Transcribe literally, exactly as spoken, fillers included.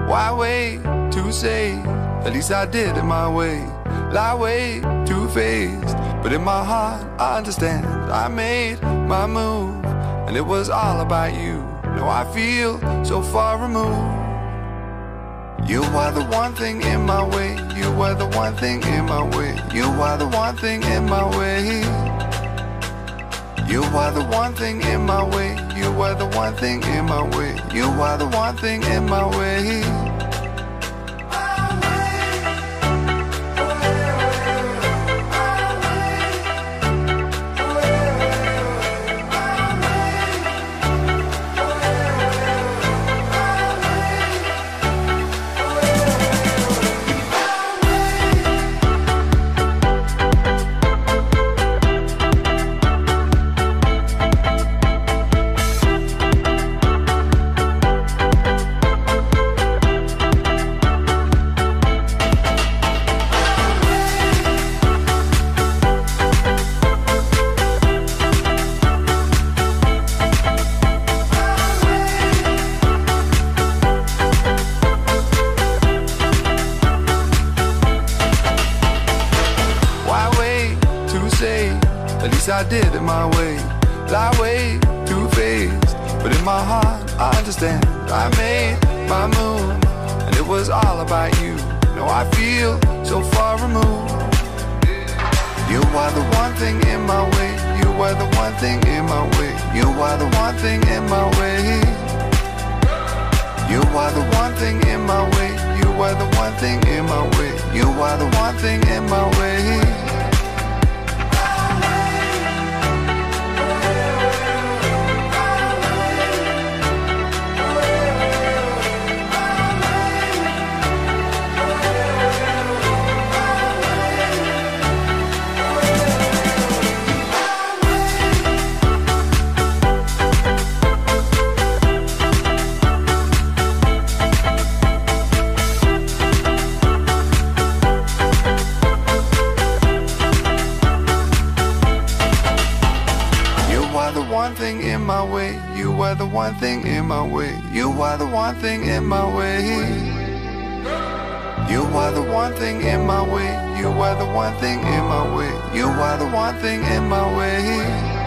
Why wait to say? At least I did it my way. Lie way too faced, but in my heart I understand. I made my move, and it was all about you. Now I feel so far removed. You are the one thing in my way. You are the one thing in my way. You are the one thing in my way. You are the one thing in my way. You are the one thing in my way. You are the one thing in my way. At least I did it my way. Lie way too faced, but in my heart I understand. I made my move, and it was all about you. Now I feel so far removed. You are the one thing in my way. You are the one thing in my way. You are the one thing in my way. You are the one thing in my way. You are the one thing in my way. You are the one thing in my way. One thing in my way. You are the one thing in my way. You are the one thing in my way. You are the one thing in my way. You are the one thing in my way. You are the one thing in my way.